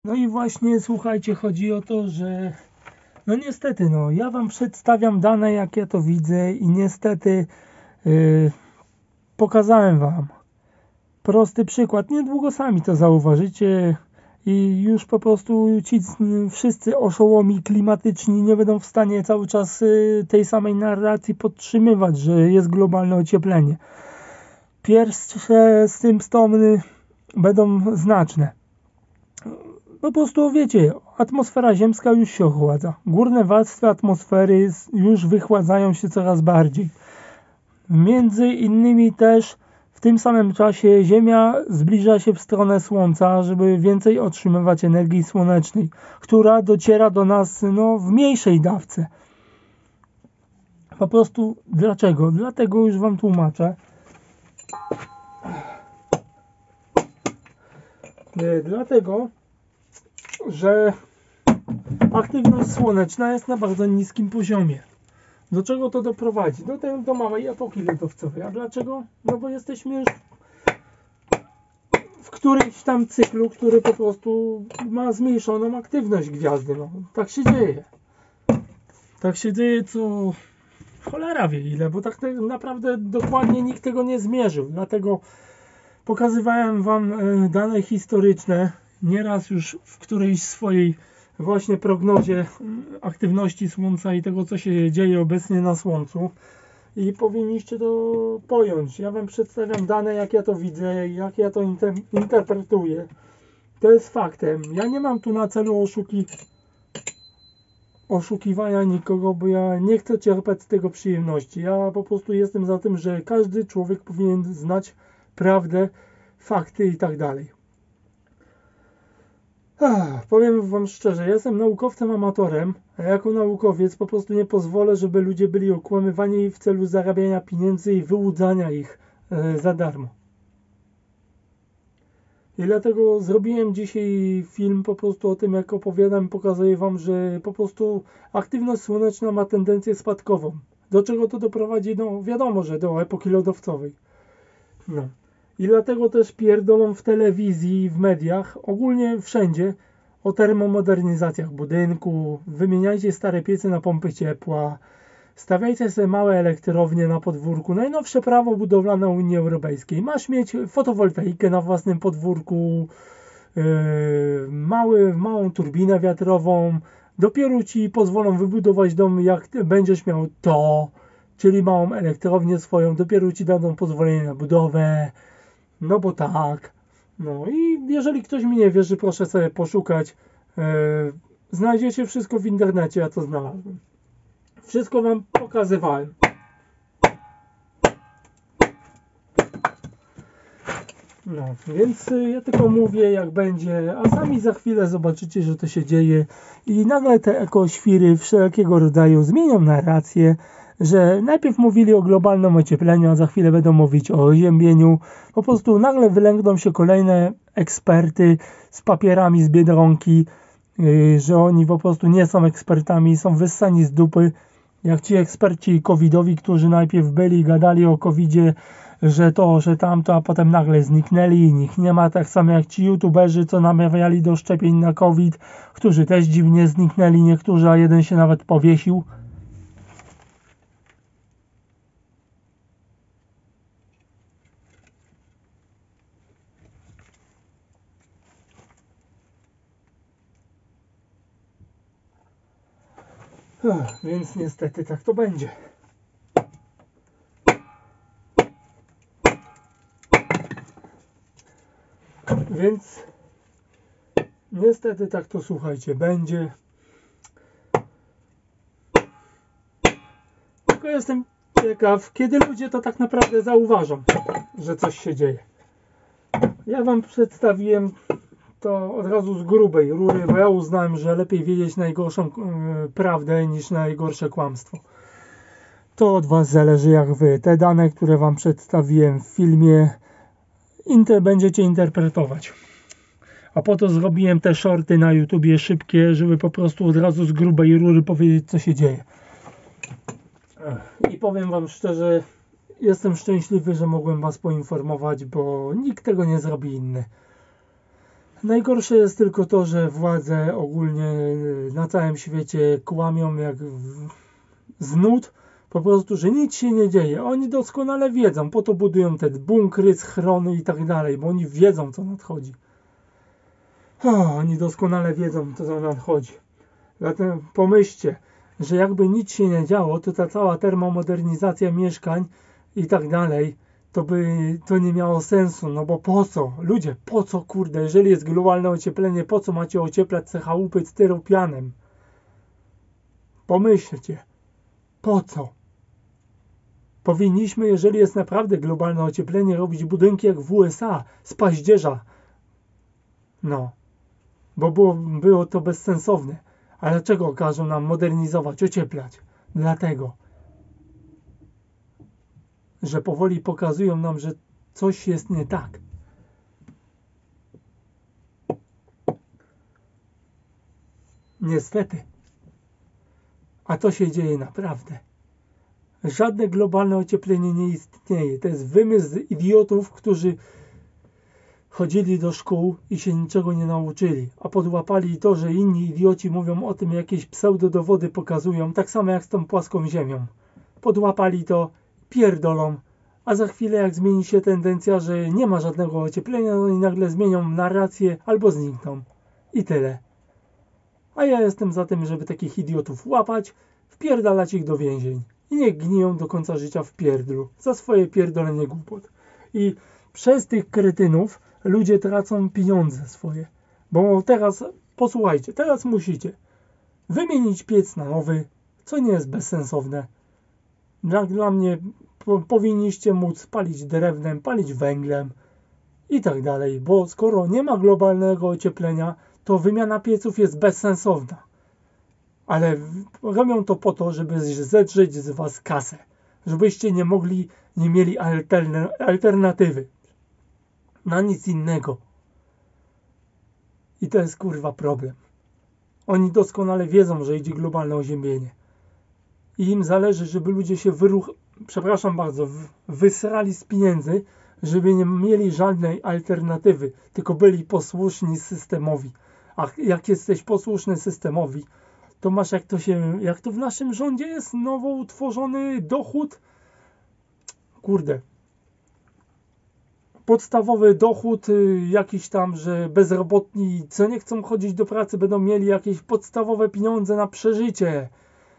No i właśnie słuchajcie, chodzi o to, że no niestety, no ja wam przedstawiam dane, jak ja to widzę i niestety pokazałem wam prosty przykład. Niedługo sami to zauważycie i już po prostu ci wszyscy oszołomi klimatyczni nie będą w stanie cały czas tej samej narracji podtrzymywać, że jest globalne ocieplenie. Pierwsze symptomy będą znaczne. Po prostu wiecie, atmosfera ziemska już się ochładza. Górne warstwy atmosfery już wychładzają się coraz bardziej. Między innymi też w tym samym czasie Ziemia zbliża się w stronę Słońca, żeby więcej otrzymywać energii słonecznej, która dociera do nas w mniejszej dawce. Po prostu dlaczego? Dlatego już wam tłumaczę. Dlatego, że aktywność słoneczna jest na bardzo niskim poziomie. Do czego to doprowadzi? Do małej epoki lodowcowej. A dlaczego? No bo jesteśmy już w którymś tam cyklu, który po prostu ma zmniejszoną aktywność gwiazdy. No, tak się dzieje. Tak się dzieje, co cholera wie ile, bo tak naprawdę dokładnie nikt tego nie zmierzył. Dlatego pokazywałem wam dane historyczne nieraz już w którejś swojej właśnie prognozie aktywności Słońca i tego, co się dzieje obecnie na Słońcu i powinniście to pojąć. Ja wam przedstawiam dane, jak ja to widzę, jak ja to interpretuję. To jest faktem. Ja nie mam tu na celu oszukiwania nikogo, bo ja nie chcę czerpać z tego przyjemności. Ja po prostu jestem za tym, że każdy człowiek powinien znać prawdę, fakty i tak dalej. Powiem wam szczerze, ja jestem naukowcem amatorem, a jako naukowiec po prostu nie pozwolę, żeby ludzie byli okłamywani w celu zarabiania pieniędzy i wyłudzania ich za darmo. I dlatego zrobiłem dzisiaj film po prostu o tym, jak opowiadam, pokazuję wam, że po prostu aktywność słoneczna ma tendencję spadkową. Do czego to doprowadzi? No wiadomo, że do epoki lodowcowej. No. I dlatego też pierdolą w telewizji, w mediach, ogólnie wszędzie o termomodernizacjach budynku, wymieniajcie stare piece na pompy ciepła, stawiajcie sobie małe elektrownie na podwórku, najnowsze prawo budowlane Unii Europejskiej. Masz mieć fotowoltaikę na własnym podwórku, małą turbinę wiatrową, dopiero ci pozwolą wybudować dom, jak będziesz miał to, czyli małą elektrownię swoją, dopiero ci dadzą pozwolenie na budowę. No bo tak. No i jeżeli ktoś mi nie wierzy, proszę sobie poszukać. Znajdziecie wszystko w internecie, ja to znalazłem. Wszystko wam pokazywałem. No, więc ja tylko mówię, jak będzie, a sami za chwilę zobaczycie, że to się dzieje i nagle te ekoświry wszelkiego rodzaju zmienią narrację, że najpierw mówili o globalnym ociepleniu, a za chwilę będą mówić o oziębieniu. Po prostu nagle wylęgną się kolejne eksperty z papierami z Biedronki, że oni po prostu nie są ekspertami, są wyssani z dupy, jak ci eksperci covidowi, którzy najpierw byli, gadali o covidzie, że to, że tamto, a potem nagle zniknęli i ich nie ma, tak samo jak ci youtuberzy, co namawiali do szczepień na covid, którzy też dziwnie zniknęli niektórzy, a jeden się nawet powiesił. Więc niestety tak to będzie. Więc niestety tak to, słuchajcie, będzie. Tylko jestem ciekaw, kiedy ludzie to tak naprawdę zauważą, że coś się dzieje. Ja wam przedstawiłem to od razu z grubej rury, bo ja uznałem, że lepiej wiedzieć najgorszą prawdę niż najgorsze kłamstwo. To od was zależy, jak wy te dane, które wam przedstawiłem w filmie, będziecie interpretować. A po to zrobiłem te shorty na YouTubie szybkie, żeby po prostu od razu z grubej rury powiedzieć, co się dzieje. I powiem wam szczerze, jestem szczęśliwy, że mogłem was poinformować, bo nikt tego nie zrobi inny. Najgorsze jest tylko to, że władze ogólnie na całym świecie kłamią jak z nut, po prostu, że nic się nie dzieje. Oni doskonale wiedzą, po to budują te bunkry, schrony i tak dalej, bo oni wiedzą, co nadchodzi. Oni doskonale wiedzą, co nadchodzi. Zatem pomyślcie, że jakby nic się nie działo, to ta cała termomodernizacja mieszkań i tak dalej, to by to nie miało sensu, no bo po co? Ludzie, po co kurde, jeżeli jest globalne ocieplenie, po co macie ocieplać te chałupy styropianem? Pomyślcie, po co? Powinniśmy, jeżeli jest naprawdę globalne ocieplenie, robić budynki jak w USA, z paździerza. No, bo było to bezsensowne. A dlaczego każą nam modernizować, ocieplać? Dlatego, że powoli pokazują nam, że coś jest nie tak. Niestety. A to się dzieje naprawdę. Żadne globalne ocieplenie nie istnieje. To jest wymysł idiotów, którzy chodzili do szkół i się niczego nie nauczyli, a podłapali to, że inni idioci mówią o tym, jakieś pseudodowody pokazują, tak samo jak z tą płaską ziemią. Podłapali to, pierdolą, a za chwilę jak zmieni się tendencja, że nie ma żadnego ocieplenia, no i nagle zmienią narrację albo znikną. I tyle. A ja jestem za tym, żeby takich idiotów łapać, wpierdalać ich do więzień. I niech gniją do końca życia w pierdlu za swoje pierdolenie głupot. I przez tych kretynów ludzie tracą pieniądze swoje. Bo teraz, posłuchajcie, teraz musicie wymienić piec na nowy, co nie jest bezsensowne. Dla mnie powinniście móc palić drewnem, palić węglem i tak dalej. Bo skoro nie ma globalnego ocieplenia, to wymiana pieców jest bezsensowna. Ale robią to po to, żeby zedrzeć z was kasę. Żebyście nie mieli alternatywy. Na nic innego. I to jest kurwa problem. Oni doskonale wiedzą, że idzie globalne oziębienie. I im zależy, żeby ludzie się wysrali z pieniędzy, żeby nie mieli żadnej alternatywy, tylko byli posłuszni systemowi. A jak jesteś posłuszny systemowi, to masz jak to w naszym rządzie jest nowo utworzony dochód, kurde, podstawowy dochód jakiś tam, że bezrobotni, co nie chcą chodzić do pracy, będą mieli jakieś podstawowe pieniądze na przeżycie.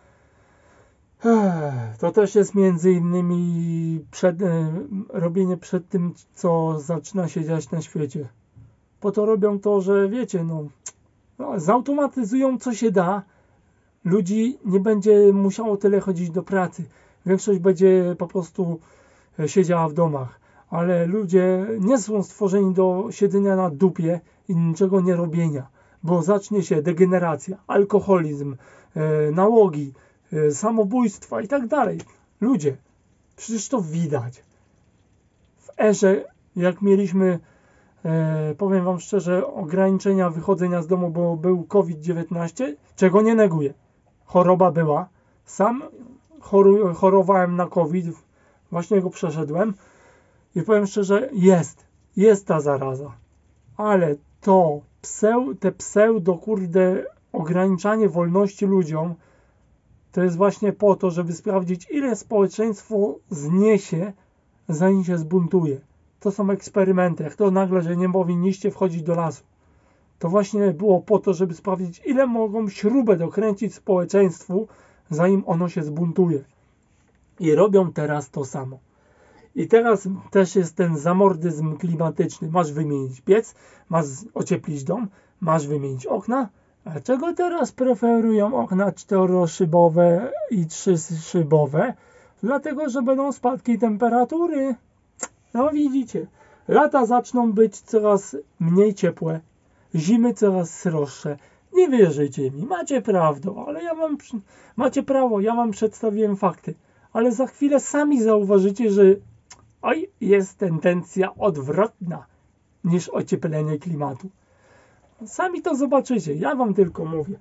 To też jest między innymi robienie przed tym, co zaczyna się dziać na świecie. Po to robią to, że wiecie, zautomatyzują co się da. Ludzi nie będzie musiało tyle chodzić do pracy. Większość będzie po prostu siedziała w domach. Ale ludzie nie są stworzeni do siedzenia na dupie i niczego nie robienia. Bo zacznie się degeneracja, alkoholizm, nałogi, samobójstwa i tak dalej. Ludzie, przecież to widać. W erze, jak mieliśmy, powiem wam szczerze, ograniczenia wychodzenia z domu, bo był COVID-19, czego nie neguję. Choroba była. Sam chorowałem na COVID, właśnie go przeszedłem i powiem szczerze, jest ta zaraza. Ale te ograniczanie wolności ludziom, to jest właśnie po to, żeby sprawdzić, ile społeczeństwo zniesie, zanim się zbuntuje. To są eksperymenty. Jak to nagle, że nie powinniście wchodzić do lasu. To właśnie było po to, żeby sprawdzić, ile mogą śrubę dokręcić społeczeństwu, zanim ono się zbuntuje. I robią teraz to samo. I teraz też jest ten zamordyzm klimatyczny. Masz wymienić piec, masz ocieplić dom, masz wymienić okna. A czego teraz preferują okna 4-szybowe i 3-szybowe? Dlatego, że będą spadki temperatury. No widzicie, lata zaczną być coraz mniej ciepłe, zimy coraz sroższe. Nie wierzycie mi, macie prawdę, ale macie prawo, ja wam przedstawiłem fakty. Ale za chwilę sami zauważycie, że jest tendencja odwrotna niż ocieplenie klimatu. Sami to zobaczycie, ja wam tylko mówię.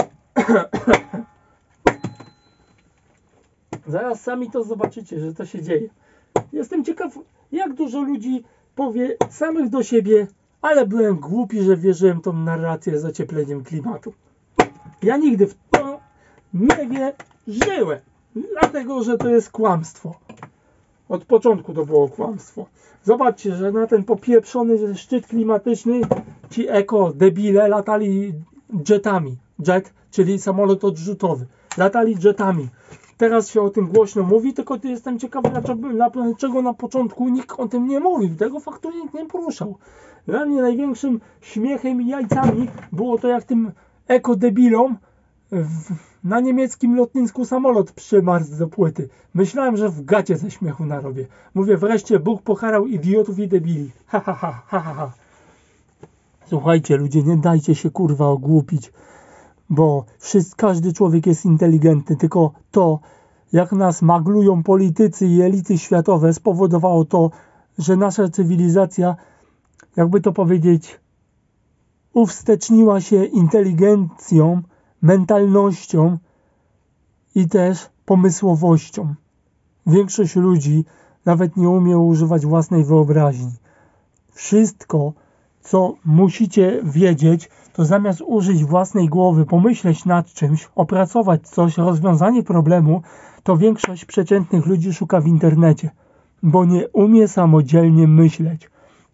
Zaraz sami to zobaczycie, że to się dzieje. Jestem ciekaw, jak dużo ludzi powie samych do siebie, ale byłem głupi, że wierzyłem w tą narrację z zaciepleniem klimatu. Ja nigdy w to nie wierzyłem, dlatego że to jest kłamstwo. Od początku to było kłamstwo. Zobaczcie, że na ten popieprzony szczyt klimatyczny ci eko-debile latali jetami. Jet, czyli samolot odrzutowy. Latali jetami. Teraz się o tym głośno mówi, tylko jestem ciekawy, dlaczego na początku nikt o tym nie mówił. Tego faktu nikt nie poruszał. Dla mnie największym śmiechem i jajcami było to, jak tym eko-debilom na niemieckim lotnisku samolot przymarzł do płyty. Myślałem, że w gacie ze śmiechu narobię. Mówię, wreszcie Bóg pokarał idiotów i debili. Ha, ha, ha, ha, ha. Słuchajcie, ludzie, nie dajcie się kurwa ogłupić, bo każdy człowiek jest inteligentny, tylko to, jak nas maglują politycy i elity światowe, spowodowało to, że nasza cywilizacja, jakby to powiedzieć, uwsteczniła się inteligencją, mentalnością i też pomysłowością. Większość ludzi nawet nie umie używać własnej wyobraźni. Wszystko, co musicie wiedzieć, to zamiast użyć własnej głowy, pomyśleć nad czymś, opracować coś, rozwiązanie problemu, to większość przeciętnych ludzi szuka w internecie, bo nie umie samodzielnie myśleć.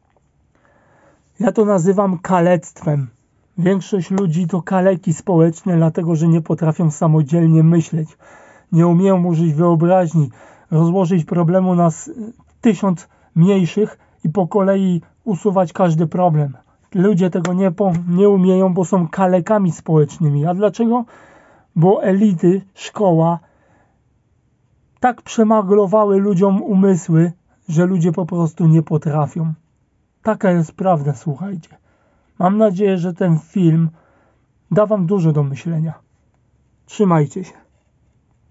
Ja to nazywam kalectwem. Większość ludzi to kaleki społeczne, dlatego że nie potrafią samodzielnie myśleć. Nie umieją użyć wyobraźni, rozłożyć problemu na 1000 mniejszych i po kolei usuwać każdy problem. Ludzie tego nie umieją, bo są kalekami społecznymi. A dlaczego? Bo elity, szkoła tak przemaglowały ludziom umysły, że ludzie po prostu nie potrafią. Taka jest prawda, słuchajcie. Mam nadzieję, że ten film da wam dużo do myślenia. Trzymajcie się.